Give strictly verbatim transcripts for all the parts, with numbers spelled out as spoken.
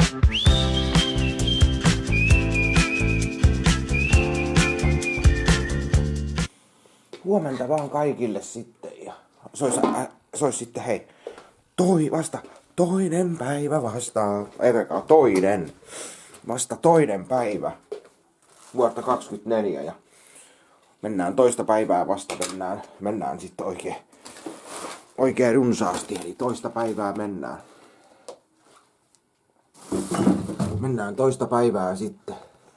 Huomenta vaan kaikille sitten ja se olisi, äh, se olisi sitten hei, toi vasta toinen päivä vasta, ei toinen, vasta toinen päivä vuotta kaksikymmentäneljä ja mennään toista päivää vasta, mennään, mennään sitten oikein, oikein runsaasti, eli toista päivää mennään. Mennään toista päivää sitten.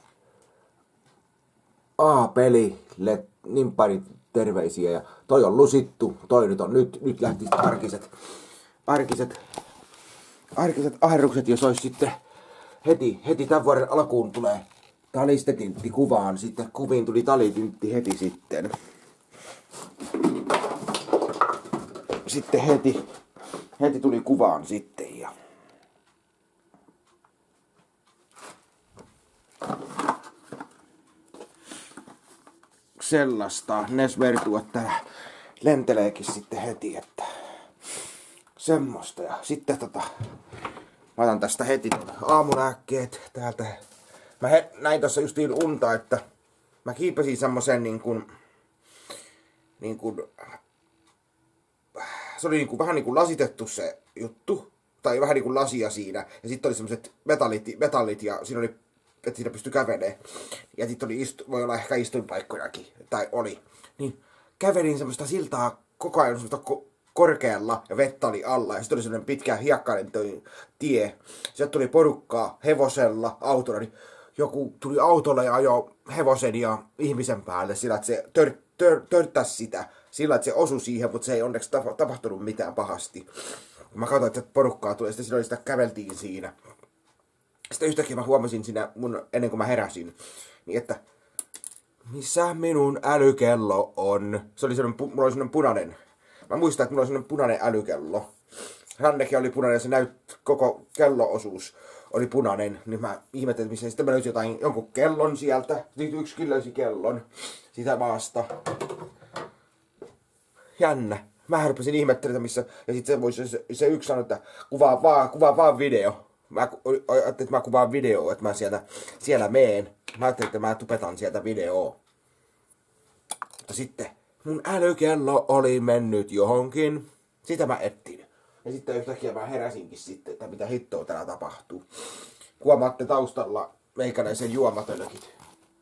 A-pelille niin pari terveisiä ja toi on lusittu, toi nyt on nyt, nyt lähti arkiset, arkiset, arkiset aherrukset, jos olisi sitten heti, heti tämän vuoden alkuun tulee talistetintti kuvaan, sitten kuviin tuli talitintti heti sitten. Sitten heti, heti tuli kuvaan sitten ja sellaista Nesvertu, että lenteleekin sitten heti, että semmoista. Ja sitten tota, mä otan tästä heti aamunääkkeet täältä. Mä he, näin tossa justiin unta, että mä kiipesin semmosen niin kuin, niin kuin, se oli niin kuin, vähän niin kuin lasitettu se juttu, tai vähän niin kuin lasia siinä. Ja sitten oli semmoset metallit, metallit ja siinä oli, että siinä pystyi kävelemään. Ja sitten oli, istu, voi olla ehkä istuinpaikkojakin, tai oli. Niin kävelin semmoista siltaa koko ajan semmoista ko- korkealla ja vettä oli alla. Ja sitten oli semmoinen pitkä hiekkainen tie. Sieltä tuli porukkaa hevosella, autolla. Niin joku tuli autolla ja ajoi hevosen ja ihmisen päälle sillä, että se tör, tör, törttäsi sitä. Sillä, että se osui siihen, mutta se ei onneksi tapahtunut mitään pahasti. Mä katsoin, että porukkaa tuli ja sitten oli sitä käveltiin siinä. Sitten yhtäkkiä mä huomasin siinä, mun, ennen kuin mä heräsin, niin että missä minun älykello on? Se oli sellainen, mulla oli sellainen punainen. Mä muistan, että mulla oli sellainen punainen älykello. Rannekin oli punainen ja se näyt, koko kelloosuus oli punainen. Niin mä ihmettelin, missä sitten mä löysin jotain, jonkun kellon sieltä. Sitten yksikin löysi kellon sitä maasta. Jännä. Mä rupesin ihmettelemään missä. Ja sitten se, se, se yksi sanoi, että kuvaa vaan, kuvaa vaan video. Mä ajattelin, että mä kuvaan videoa, että mä sieltä, siellä meen. Mä ajattelin, että mä tupetan sieltä videoa. Mutta sitten mun älykello oli mennyt johonkin. Sitä mä etsin. Ja sitten yhtäkkiä mä heräsinkin sitten, että mitä hittoa täällä tapahtuu. Huomaatte taustalla meikäläisen juomatölkit.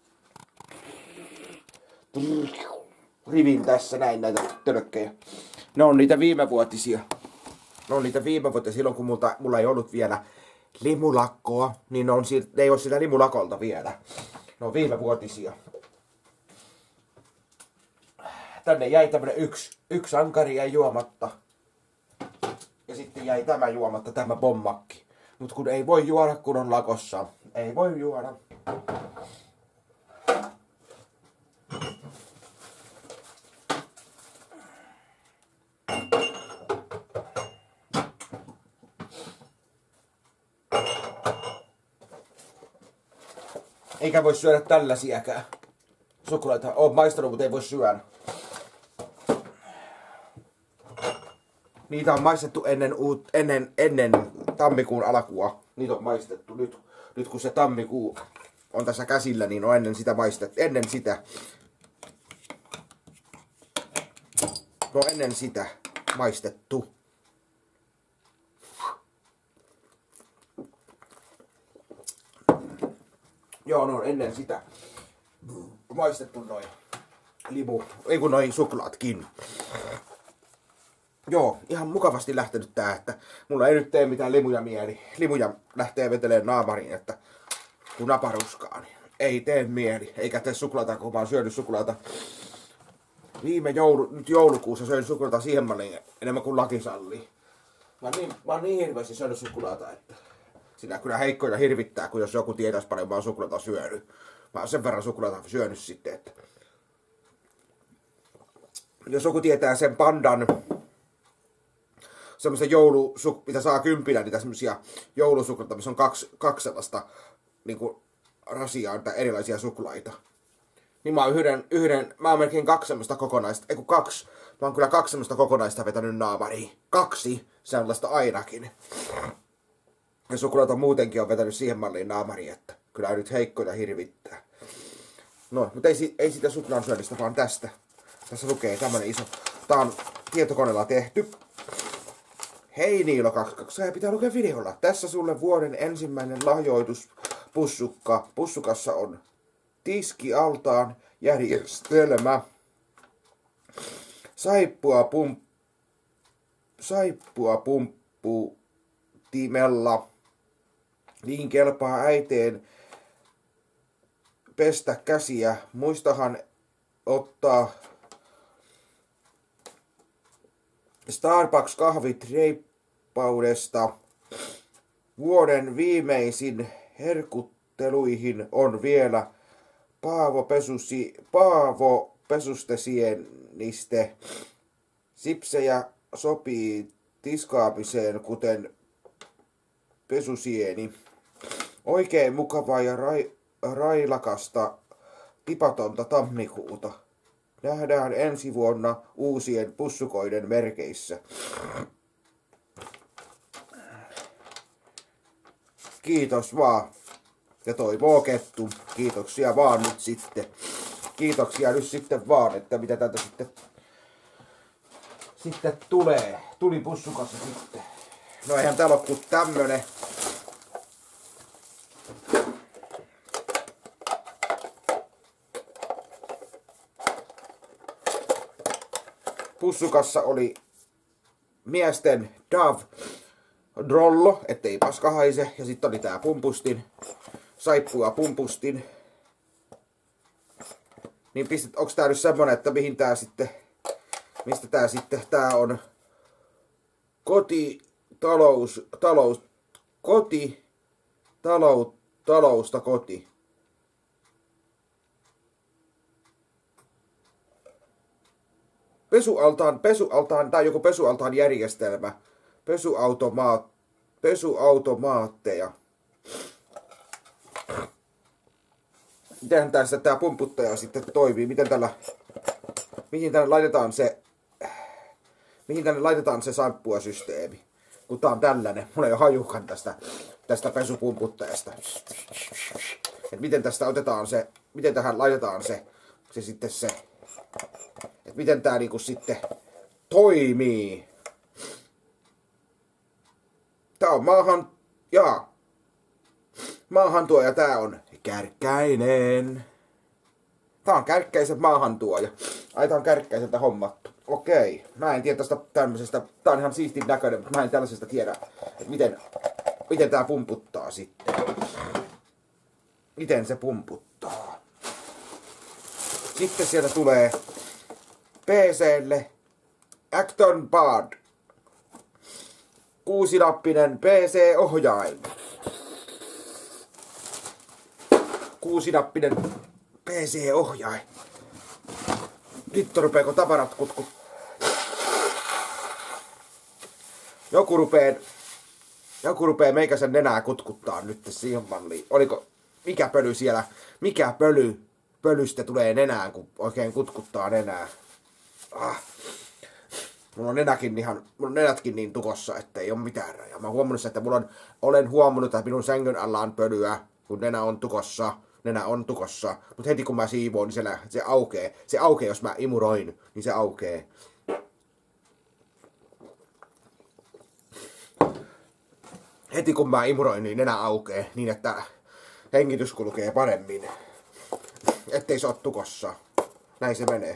Rivin tässä näin näitä tölkkejä. Ne on niitä viimevuotisia. Ne on niitä viimevuotisia silloin kun multa, mulla ei ollut vielä limulakkoa, niin ne, on, ne ei ole sitä limulakolta vielä. Ne on viimevuotisia. Tänne jäi tämmönen yksi, yksi ankari jäi juomatta. Ja sitten jäi tämä juomatta, tämä bommakki. Mut kun ei voi juoda, kun on lakossa. Ei voi juoda. Eikä voi syödä tällaisiäkään. Suklaita on maistanut, mutta ei voi syödä. Niitä on maistettu ennen, uut, ennen, ennen tammikuun alkua. Niitä on maistettu. Nyt, nyt kun se tammikuu on tässä käsillä, niin on ennen sitä maistettu. Ennen sitä. No ennen sitä maistettu. Joo, no ennen sitä maistettu noin limu, ei kun noin suklaatkin. Joo, ihan mukavasti lähtenyt tää, että mulla ei nyt tee mitään limuja mieli. Limuja lähtee veteleen naamariin, että kun naparuskaa, niin ei tee mieli. Eikä tee suklaata, kun mä oon syönyt suklaata. Viime joulu, nyt joulukuussa söin suklaata siihen malliin enemmän kuin laki sallii. Mä oon niin, mä oon niin hirveästi syönyt suklaata, että siinä kyllä heikkoina hirvittää, kun jos joku tietäisi paljon, mä oon suklaata syönyt. Mä oon sen verran suklaata syönyt sitten, että jos joku tietää sen pandan, semmoisen joulu, mitä saa kympillä, niitä semmosia joulusuklaita, missä on kaksi, kaksi sellaista niinku rasiaa, tai erilaisia suklaita. Niin mä oon yhden, yhden, mä oon melkein kaksi semmoista kokonaista, ei kun kaksi, mä oon kyllä kaksi semmoista kokonaista vetänyt naamariin. Kaksi sellaista ainakin. Ja suklaata muutenkin on vetänyt siihen malliin naamari, että kyllä nyt heikkoja hirvittää. No, mutta ei, ei sitä suklaan syönnistä, vaan tästä. Tässä lukee tämmönen iso. Tää on tietokoneella tehty. Hei Niilo kaksikymmentäkaksi, pitää lukea videolla. Tässä sulle vuoden ensimmäinen lahjoituspunsukka. Pussukassa on tiskialtaan järjestelmä. Saippua pump... Saippua pumppu timella. Niin kelpaa äiteen pestä käsiä. Muistahan ottaa Starbucks kahvit reippaudesta. Vuoden viimeisin herkutteluihin on vielä Paavo, Pesusi, Paavo Pesustesieniste. Sipsejä sopii tiskaamiseen, kuten pesusieni. Oikein mukavaa ja rai, railakasta tipatonta tammikuuta. Nähdään ensi vuonna uusien pussukoiden merkeissä. Kiitos vaan. Ja toivoo Kettu. Kiitoksia vaan nyt sitten. Kiitoksia nyt sitten vaan, että mitä täältä sitten, sitten tulee. Tuli pussukassa sitten. No eihän täällä ole kuin tämmönen. Pussukassa oli miesten Dove Drollo, ettei paska haise. Ja sitten oli tää pumpustin. Saippua pumpustin. Niin pistet, onks tää nyt semmonen, että mihin tää sitten, mistä tää sitten, tää on koti, talous, talous, koti, talous, talousta koti. Pesualtaan, pesualtaan, tai joku pesualtaan järjestelmä. Pesuautomaat, pesuautomaatteja. Miten tässä tää pumputtaja sitten toimii? Miten tällä, mihin tänne laitetaan se, mihin tänne laitetaan se saippuasysteemi? Kun tää on tällainen, mulla ei ole hajukan tästä, tästä pesupumputtajasta. Et miten tästä otetaan se, miten tähän laitetaan se, se sitten se. Et miten tää niinku sitten toimii. Tää on maahan, jaa. Maahantuoja tää on Kärkkäinen. Tää on Kärkkäisen maahantuoja. Ai tää on Kärkkäiseltä hommattu. Okei. Mä en tiedä tästä tämmöisestä. Tää on ihan siistin näköinen, mutta mä en tällaisesta tiedä, että miten, miten tää pumputtaa sitten. Miten se pumputtaa. Sitten sieltä tulee P C:lle Acton Pad. Kuusinappinen P C-ohjain. Kuusinappinen P C-ohjain. Nyt rupeeko tavarat kutkut. Joku rupee, joku rupee meikäsen nenää kutkuttaa nyt siihen malliin. Oliko, mikä pöly siellä, mikä pöly, pölystä tulee nenään, kun oikein kutkuttaa nenää. Ah. Mulla on nenäkin ihan, mulla on nenätkin niin tukossa, että ei ole mitään rajaa. Mä oon huomannut, että mulla on, olen huomannut, että minun sängyn alla on pölyä, kun nenä on tukossa. Nenä on tukossa, mutta heti kun mä siivoon, niin se, se aukee. Se aukee, jos mä imuroin, niin se aukee. Heti kun mä imuroin, niin nenä aukee, niin että hengitys kulkee paremmin. Ettei se oo tukossa. Näin se menee.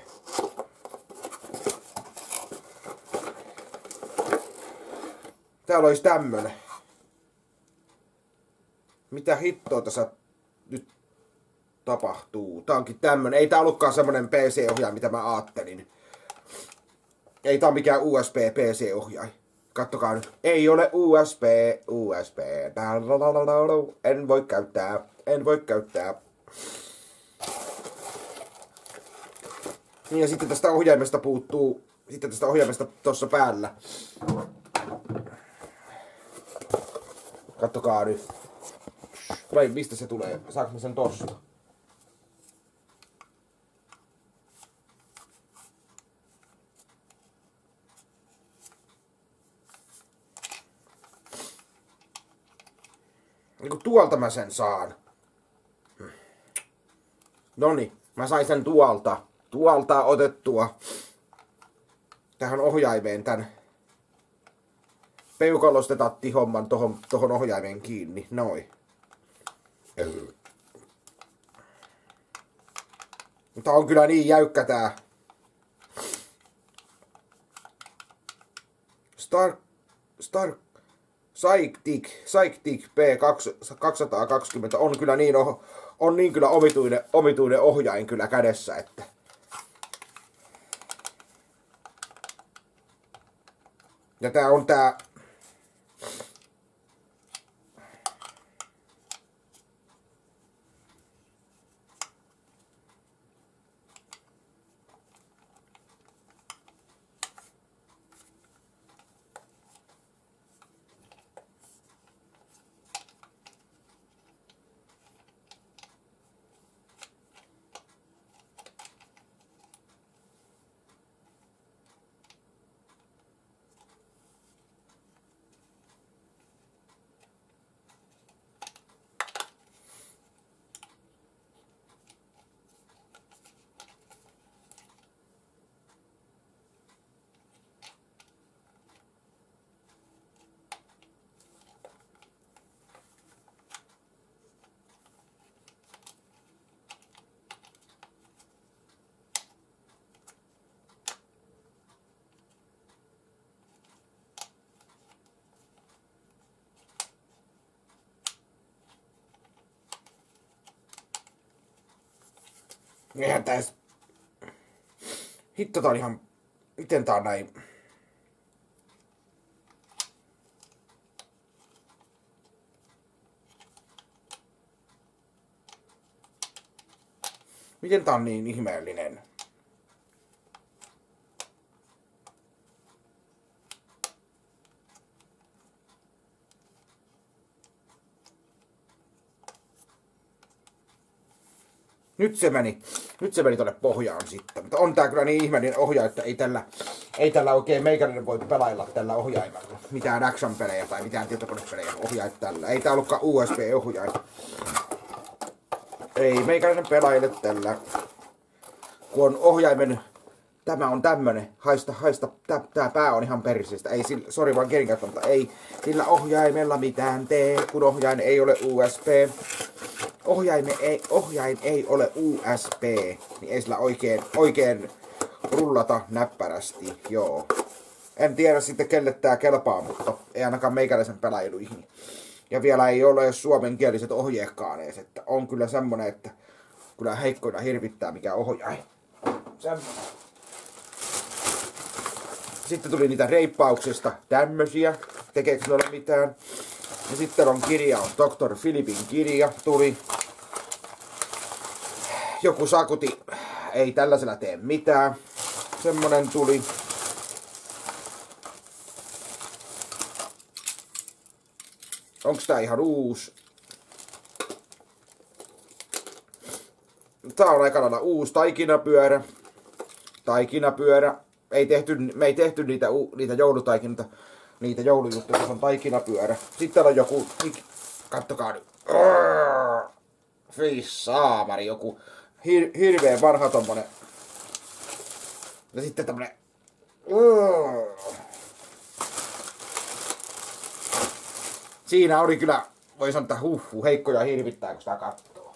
Täällä olisi tämmönen. Mitä hittoa tässä nyt tapahtuu? Tää onkin tämmönen. Ei tää ollutkaan semmonen P C-ohjain, mitä mä ajattelin. Ei tää on mikään U S B-P C-ohjain. Kattokaa nyt. Ei ole U S B. U S B. En voi käyttää. En voi käyttää. Ja sitten tästä ohjaimesta puuttuu. Sitten tästä ohjaimesta tossa päällä. Kattokaa nyt. Vai mistä se tulee? Saanko mä sen tosta? Niin tuolta mä sen saan. Noni, mä sain sen tuolta. Tuolta otettua tähän ohjaimeen tän peukalostetatihomman tohon, tohon ohjaimeen kiinni. Noin. Mutta on kyllä niin jäykkä tää. Star... Star... Psychic, Psychic P kaksisataakaksikymmentä on kyllä niin, on niin kyllä omituinen, omituinen ohjain kyllä kädessä, että ja tää on tää eihän tää edes... Hitto, tää on ihan... Miten tää on näin? Miten tää on niin ihmeellinen? Nyt se meni, nyt se meni tonne pohjaan sitten. Mutta on tää kyllä niin ihmeellinen ohjaaja, että ei tällä, ei tällä oikein meikäläinen voi pelailla tällä ohjaimella. Mitään action-pelejä tai mitään tietokonepelejä ohjaajat tällä. Ei tää ollutkaan U S B-ohjain. Ei meikäläinen pelaile tällä. Kun on ohjaimen, tämä on tämmönen, haista, haista, tää, tää pää on ihan perseestä. Ei sillä, sori vaan kerinkäyttö, mutta ei sillä ohjaimella mitään tee, kun ohjain ei ole U S B. Ohjaime ei, ohjain ei ole U S B, niin ei sillä oikein, oikein rullata näppärästi, joo. En tiedä sitten kelle tää kelpaa, mutta ei ainakaan meikäläisen pelailuihin. Ja vielä ei ole suomenkieliset ohjeekkaan edes, että on kyllä semmonen, että kyllä heikkoina hirvittää mikä ohjain. Semmonen. Sitten tuli niitä reippauksista tämmösiä, tekeekö ne ole mitään. Ja sitten on kirja, on doktor Philipin kirja, tuli. Joku sakuti, ei tällaisella tee mitään. Semmonen tuli. Onks tää ihan uusi? Tää on aika lailla uusi taikinapyörä. Taikinapyörä. Ei tehty, me ei tehty niitä, niitä joulutaikinoita. Niitä joulujuttuja, tässä on taikinapyörä. Sitten on joku, kattokaa nyt. Fy saamari, joku hir, hirveän vanha tommonen. Ja sitten tämmönen. Siinä oli kyllä, voi sanoa, että huh, huh, heikkoja hirvittää, kun sitä kattoo.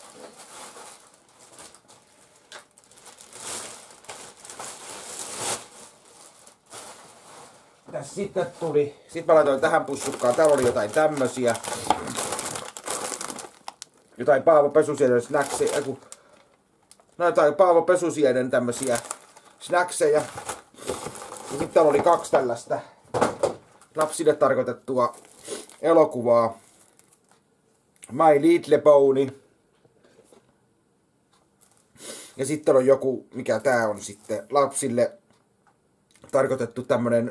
Mitäs sitten tuli? Sitten mä laitoin tähän pussukkaan. Täällä oli jotain tämmösiä. Jotain Paavo Pesusienen snackseja. No jotain Paavo Pesusienen tämmösiä snackseja. Ja sitten täällä oli kaksi tällaista lapsille tarkoitettua elokuvaa. My Little Pony. Ja sitten on joku, mikä tää on sitten, lapsille tarkoitettu tämmönen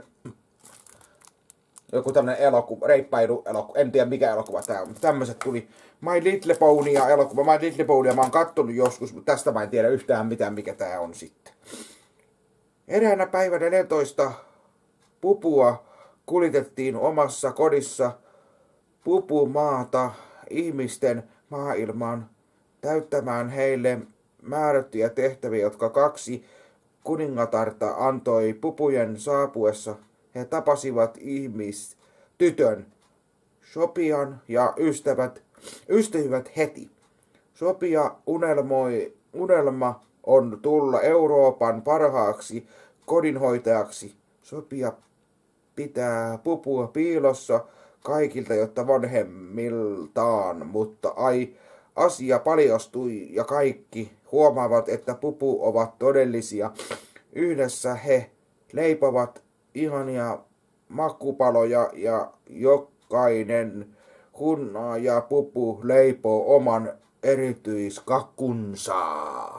joku tämmönen elokuva, reippailu elokuva, en tiedä mikä elokuva tää on, mutta tämmöset tuli. My Little Pony ja elokuva, My Little Pony, mä oon kattonut joskus, mutta tästä mä en tiedä yhtään mitään, mikä tää on sitten. Eräänä päivänä neljätoista pupua kulitettiin omassa kodissa pupumaata ihmisten maailmaan täyttämään heille määrättyjä tehtäviä, jotka kaksi kuningatarta antoi pupujen saapuessa. He tapasivat ihmistytön Sopian ja ystävät, ystävät heti. Sopia unelmoi, unelma on tulla Euroopan parhaaksi kodinhoitajaksi. Sopia pitää pupua piilossa kaikilta, jotta vanhemmiltaan, mutta ai, asia paljastui ja kaikki huomaavat, että pupu ovat todellisia. Yhdessä he leipovat ihania makupaloja ja jokainen hunna ja pupu leipoo oman erityiskakkunsa.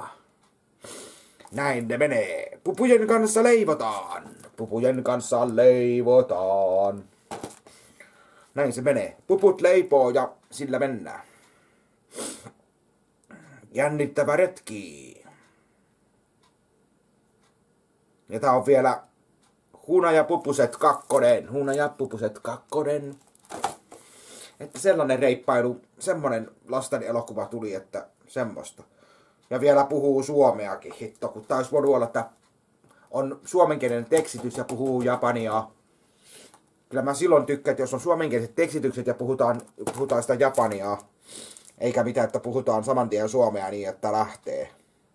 Näin ne menee. Pupujen kanssa leivotaan. Pupujen kanssa leivotaan. Näin se menee. Puput leipoo ja sillä mennään. Jännittävä retki. Ja tää on vielä Hunajapupuset kakkonen. Hunajapupuset kakkonen. Että sellainen reippailu, semmonen lasten elokuva tuli, että semmoista. Ja vielä puhuu suomeakin, hitto, kun tää olisi voinut olla, että on suomenkielinen tekstitys ja puhuu japania. Kyllä mä silloin tykkään, että jos on suomenkieliset tekstitykset ja puhutaan, puhutaan sitä japania, eikä mitään, että puhutaan saman tien suomea niin, että lähtee.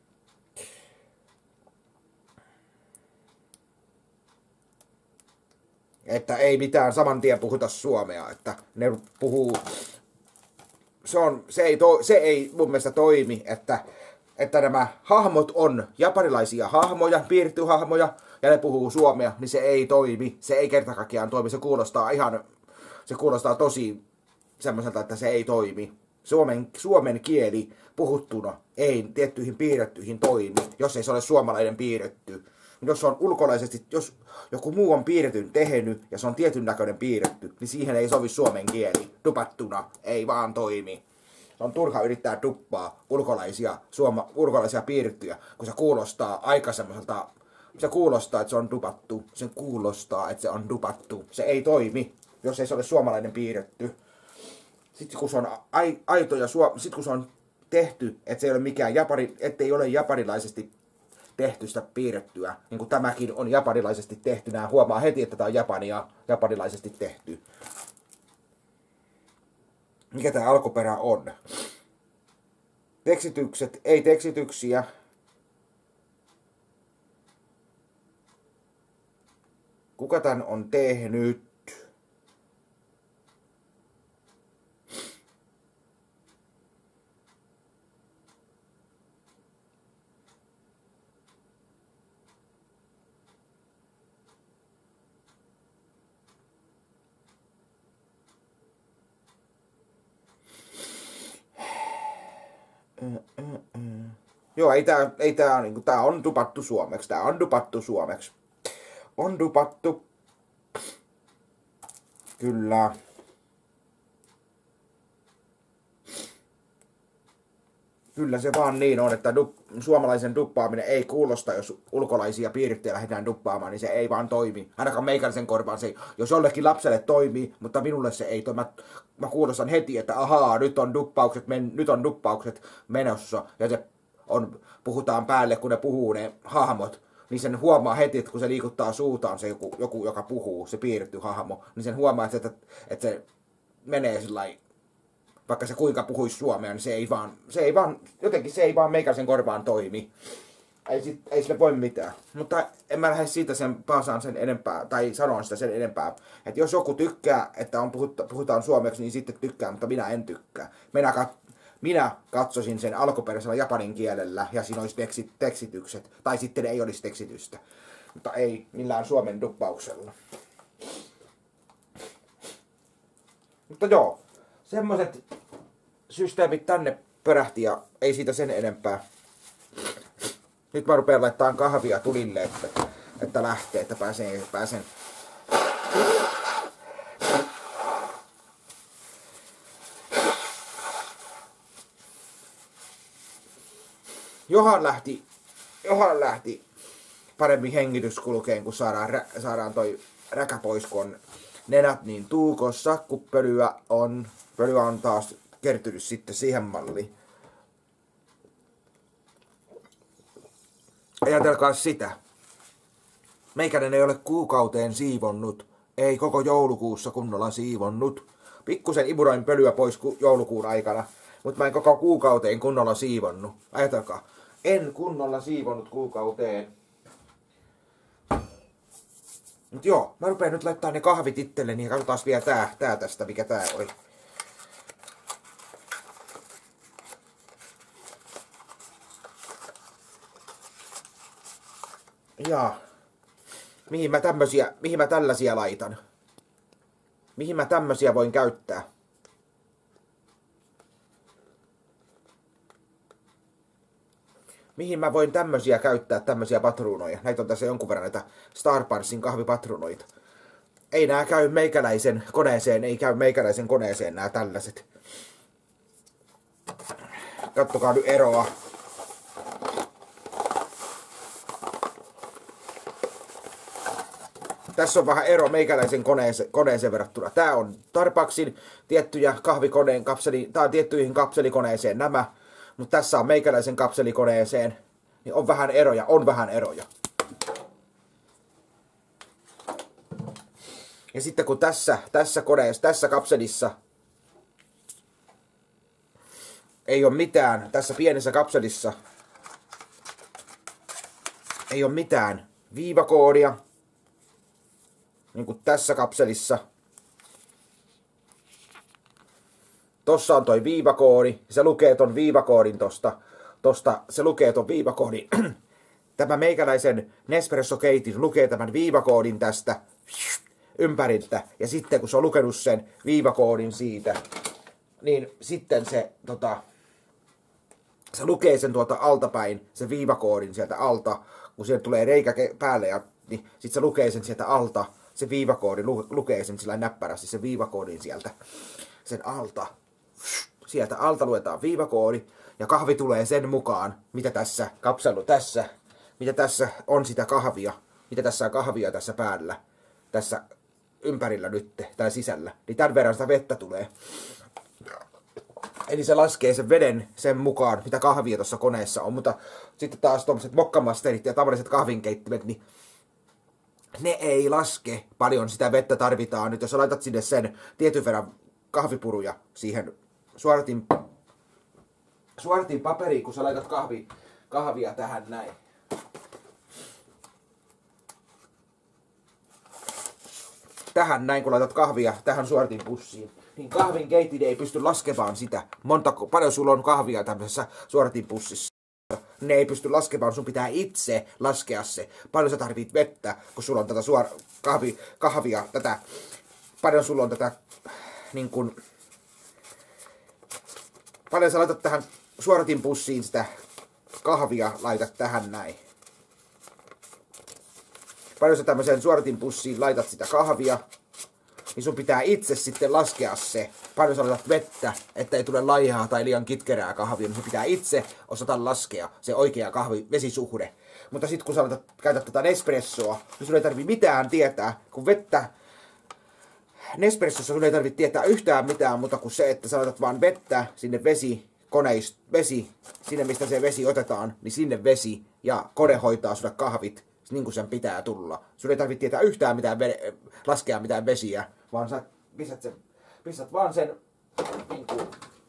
Että ei mitään saman tien puhuta suomea, että ne puhuu. Se, on, se, ei, to, se ei mun mielestä toimi, että, että nämä hahmot on japanilaisia hahmoja, piirtyhahmoja, ja ne puhuu suomea, niin se ei toimi. Se ei kertakaikkiaan toimi, se kuulostaa ihan, se kuulostaa tosi semmoiselta, että se ei toimi. Suomen, suomen kieli puhuttuna ei tiettyihin piirrettyihin toimi, jos ei se ole suomalainen piirretty. Jos on ulkolaisesti, jos joku muu on piirretyn tehnyt ja se on tietyn näköinen piirretty, niin siihen ei sovi suomen kieli. Dupattuna ei vaan toimi. On turha yrittää duppaa ulkolaisia, suoma, ulkolaisia piirrettyjä, kun se kuulostaa aika semmoiselta, se kuulostaa, että se on dupattu. Se kuulostaa, että se on dupattu. Se ei toimi, jos ei se ole suomalainen piirretty. Sitten kun se on aito ja suom... Sitten kun se on tehty, että se ei ole mikään japani, ettei ole japanilaisesti tehtystä piirrettyä, niin kuin tämäkin on japanilaisesti tehty. Nämä huomaa heti, että tämä on japania, japanilaisesti tehty. Mikä tämä alkuperä on? Tekstitykset, ei tekstityksiä. Kuka tän on tehnyt? Joo, ei tää, ei tää, niinku, tää on dupattu suomeksi, tää on dupattu suomeksi. On dupattu. Kyllä. Kyllä se vaan niin on, että du, suomalaisen duppaaminen ei kuulosta, jos ulkolaisia piirrettyjä lähdetään duppaamaan, niin se ei vaan toimi. Ainakaan meikäläisen korvaan se ei. Jos jollekin lapselle toimii, mutta minulle se ei toimi. Mä, mä kuulostan heti, että ahaa, nyt on duppaukset, men, nyt on duppaukset menossa. Ja se on, puhutaan päälle, kun ne puhuu ne hahmot. Niin sen huomaa heti, että kun se liikuttaa suutaan se joku, joku joka puhuu, se piirretty hahmo. Niin sen huomaa, että, että, että se menee sellainen. Vaikka se kuinka puhuisi suomea, niin se ei vaan, se ei vaan, jotenkin se ei vaan meikäisen korvaan toimi. Ei, sit, ei sille voi mitään. Mutta en mä lähde siitä sen paasaan sen enempää, tai sanon sitä sen enempää. Että jos joku tykkää, että on puhutta, puhutaan suomeksi, niin sitten tykkää, mutta minä en tykkää. Minä, kat, minä katsoisin sen alkuperäisellä japanin kielellä, ja siinä olisi teksit, tekstitykset, tai sitten ei olisi tekstitystä. Mutta ei millään suomen duppauksella. Mutta joo. Semmoiset systeemit tänne pörähti ja ei siitä sen enempää. Nyt mä rupean laittamaan kahvia tulille, että, että lähtee, että pääsen, pääsen. Johan lähti, Johan lähti paremmin hengitys kulkeen, kun saadaan, saadaan toi räkä pois, kun on nenät niin tuukossa, kun pölyä on. Pölyä on taas kertynyt sitten siihen malliin. Ajatelkaa sitä. Meikäinen ei ole kuukauteen siivonnut. Ei koko joulukuussa kunnolla siivonnut. Pikkusen imuroin pölyä pois joulukuun aikana. Mutta mä en koko kuukauteen kunnolla siivonnut. Ajatelkaa. En kunnolla siivonnut kuukauteen. Mut joo, mä rupean nyt laittaa ne kahvit itselleni ja katsotaan vielä tää, tää tästä, mikä tää oli. Jaa. Mihin mä tämmösiä, mihin mä tällaisia laitan? Mihin mä tämmösiä voin käyttää? Mihin mä voin tämmösiä käyttää, tämmösiä patruunoja? Näitä on tässä jonkun verran näitä Starbursin kahvipatruunoita. Ei nää käy meikäläisen koneeseen, ei käy meikäläisen koneeseen nää tällaiset. Kattokaa nyt eroa. Tässä on vähän ero meikäläisen koneeseen, koneeseen verrattuna. Tää on Starbucksin tiettyjä kahvikoneen kapseli, tai tiettyihin kapselikoneeseen nämä. Mutta tässä on meikäläisen kapselikoneeseen. Niin on vähän eroja, on vähän eroja. Ja sitten kun tässä, tässä koneessa, tässä kapselissa ei ole mitään, tässä pienessä kapselissa ei ole mitään viivakoodia. Niin kuin tässä kapselissa. Tossa on toi viivakoodi. Se lukee ton viivakoodin tosta. Tosta se lukee ton viivakoodin. Tämä meikäläisen Nespresso Keitin lukee tämän viivakoodin tästä ympäriltä. Ja sitten kun se on lukenut sen viivakoodin siitä, niin sitten se, tota, se lukee sen tuolta altapäin, se viivakoodin sieltä alta. Kun sieltä tulee reikä päälle, ja, niin sitten se lukee sen sieltä alta. Se viivakoodi lu, lukee sen sillä näppärästi, se viivakoodin sieltä, sen alta. Sieltä alta luetaan viivakoodi, ja kahvi tulee sen mukaan, mitä tässä kapselu tässä, mitä tässä on sitä kahvia, mitä tässä on kahvia tässä päällä, tässä ympärillä nyt, tai sisällä. Niin tämän verran sitä vettä tulee. Eli se laskee sen veden sen mukaan, mitä kahvia tuossa koneessa on, mutta sitten taas tuommoiset mokkamasterit ja tavalliset kahvinkeittimet, niin ne ei laske paljon sitä vettä tarvitaan. Nyt jos sä laitat sinne sen tietyn verran kahvipuruja siihen suoratin, suoratin paperiin, kun sä laitat kahvi, kahvia tähän näin. Tähän näin, kun laitat kahvia tähän suoratin pussiin, niin kahvin keitin ei pysty laskemaan sitä. Monta, paljon sulla on kahvia tämmöisessä suoratin pussissa. Ne ei pysty laskemaan, sun pitää itse laskea se. Paljon sä tarvit vettä, kun sulla on tätä suora, kahvi, kahvia, tätä, paljon sulla on tätä, niin kun, paljon sä laitat tähän suoratin pussiin sitä kahvia, laitat tähän näin. Paljon sä tämmöiseen suoratin pussiin laitat sitä kahvia, niin sun pitää itse sitten laskea se, paljon sä laitat vettä, että ei tule laihaa tai liian kitkerää kahvia, niin sun pitää itse osata laskea se oikea kahvi-vesisuhde. Mutta sitten kun sä laitat, käytät tätä Nespressoa, niin sun ei tarvi mitään tietää, kun vettä Nespressossa sun ei tarvitse tietää yhtään mitään, mutta kuin se, että sä laitat vaan vettä sinne vesi, koneist, vesi, sinne mistä se vesi otetaan, niin sinne vesi ja kone hoitaa sulle kahvit niin kuin sen pitää tulla. Sun ei tarvitse tietää yhtään mitään, laskea mitään vesiä, vaan sä pistät, sen, pistät vaan sen, niin kuin,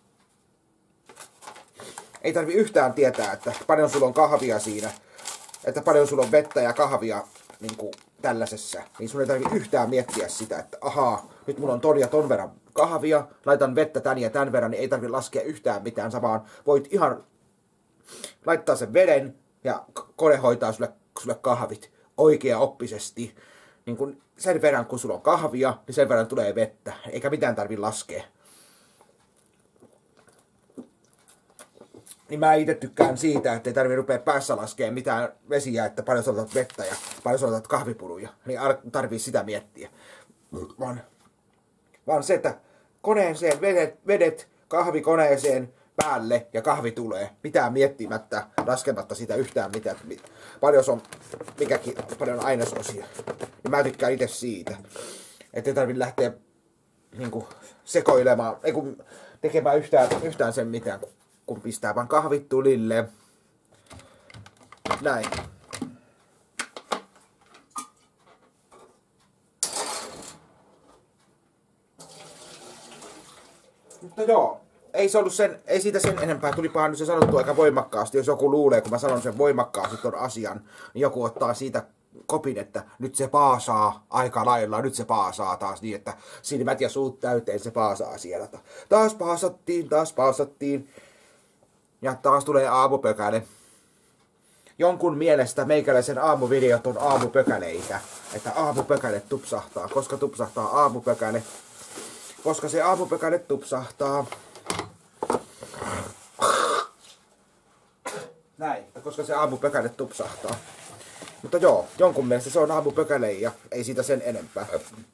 ei tarvi yhtään tietää, että paljon sulla on kahvia siinä, että paljon sulla on vettä ja kahvia niin kuin tällaisessa. Niin sun ei tarvi yhtään miettiä sitä, että ahaa, nyt mulla on ton ja ton verran kahvia, laitan vettä tän ja tän verran, niin ei tarvi laskea yhtään mitään, sä vaan voit ihan laittaa sen veden ja kone hoitaa sulle, sulle kahvit oikeaoppisesti. Niin kun sen verran kun sulla on kahvia, niin sen verran tulee vettä, eikä mitään tarvi laskea. Niin mä itse tykkään siitä, että ei tarvitse rupea päässä laskea mitään vesiä, että paljon sä otat vettä ja paljon sä otat kahvipuruja. Niin tarvii sitä miettiä. Vaan, vaan se, että koneeseen vedet, vedet kahvikoneeseen päälle ja kahvi tulee. Mitään miettimättä, laskematta sitä yhtään mitään. Paljon on, mikäkin, paljon on ainesosia. Ja mä tykkään itse siitä. Että ei tarvitse lähteä niin kuin, sekoilemaan. Ei kun, tekemään yhtään, yhtään sen mitään, kun pistää vaan kahvit tulille. Näin. Mutta joo, ei se ollut sen, ei siitä sen enempää, tulipahan nyt se sanottu aika voimakkaasti, jos joku luulee, kun mä sanon sen voimakkaasti ton asian, niin joku ottaa siitä kopin, että nyt se paasaa aika lailla, nyt se paasaa taas niin, että silmät ja suut täyteen se paasaa siellä. Taas paasattiin, taas paasattiin. Ja taas tulee aamupökäle. Jonkun mielestä meikäläisen aamuvideot on aamupökäleitä, että aamupökäle tupsahtaa. Koska tupsahtaa aamupökäle? Koska se aamupökäle tupsahtaa. Näin, koska se aamupökäle tupsahtaa. Mutta joo, jonkun mielestä se on aamupökäle ja ei siitä sen enempää.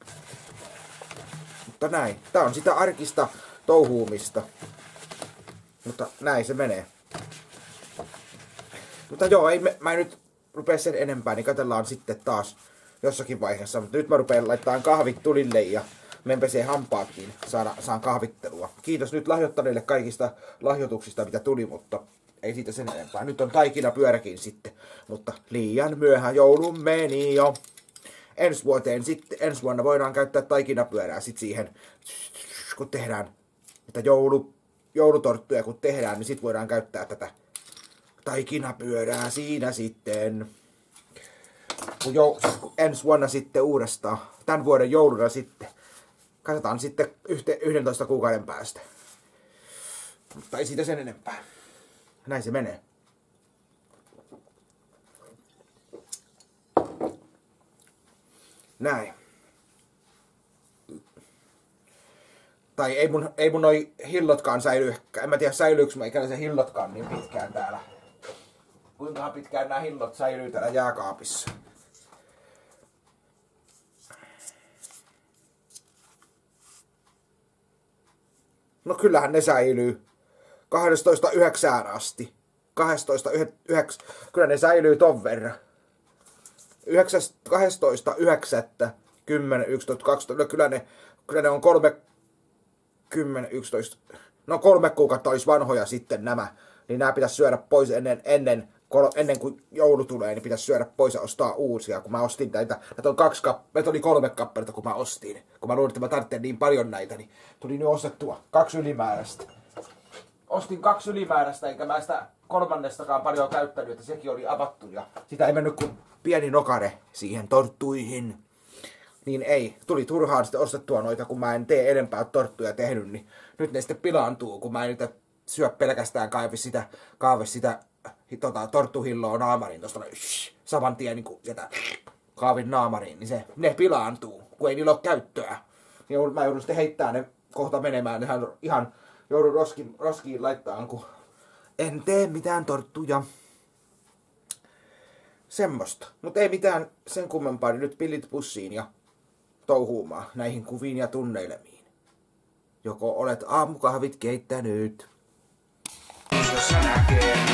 Mutta näin, tää on sitä arkista touhuumista. Mutta näin se menee. Mutta joo, ei me, mä en nyt rupea sen enempää, niin katsellaan sitten taas jossakin vaiheessa. Mutta nyt mä rupean laittamaan kahvit tulille ja men pesee hampaatkin, saada, saan kahvittelua. Kiitos nyt lahjoittaneille kaikista lahjoituksista, mitä tuli, mutta ei siitä sen enempää. Nyt on taikinapyöräkin sitten, mutta liian myöhään joulun meni jo. Ensi vuoteen sitten, ensi vuonna voidaan käyttää taikinapyörää sitten siihen, kun tehdään että joulu, joulutorttuja, kun tehdään, niin sitten voidaan käyttää tätä taikinapyörää siinä sitten. Kun jo, ensi vuonna sitten uudestaan, tämän vuoden jouluna sitten. Katsotaan sitten yhdentoista kuukauden päästä. Mutta ei siitä sen enempää. Näin se menee. Näin. Tai ei mun, ei mun noi hillotkaan säily. En mä tiedä säilyykö meikäläisen hillotkaan niin pitkään täällä. Kuinka pitkään nämä hillot säilyy täällä jääkaapissa. No kyllähän ne säilyy. kahdestoista yhdeksään asti. kahdestoista yhdeksän. Kyllä ne säilyy ton verran. kahdestoista yhdeksättä kymmenen, yksitoista, kaksitoista. No kyllä ne, kyllä ne on kolme, kymmenen, yksitoista. No kolme kuukautta olisi vanhoja sitten nämä. Niin nämä pitäisi syödä pois ennen, ennen, ennen kuin joulu tulee. Niin pitäisi syödä pois ja ostaa uusia. Kun mä ostin näitä. Näitä on kaksi kappaleita. Oli kolme kappaletta kun mä ostin. Kun mä luulin, että mä tarvitsen niin paljon näitä. Niin tuli nyt ostettua. Kaksi ylimääräistä. Ostin kaksi ylimääräistä, eikä mä sitä kolmannestakaan paljon käyttänyt, että sekin oli avattu ja sitä ei mennyt kuin pieni nokare siihen torttuihin. Niin ei, tuli turhaan sitten ostettua noita, kun mä en tee enempää torttuja tehnyt, niin nyt ne sitten pilaantuu, kun mä en nyt syö pelkästään kaivi sitä, kaivi sitä tota, torttuhilloa naamariin tosta noin, saman tien niin kuin sieltä kaavin naamariin, niin se, ne pilaantuu, kun ei niillä ole käyttöä. Niin mä joudun sitten heittämään ne kohta menemään ihan, ihan joudun roskiin, roskiin laittaa, kun en tee mitään torttuja. Semmosta. Mutta ei mitään sen kummempaa, niin nyt pillit pussiin ja touhuumaan näihin kuviin ja tunneilemiin. Joko olet aamukahvit keittänyt? Jos sä näkee.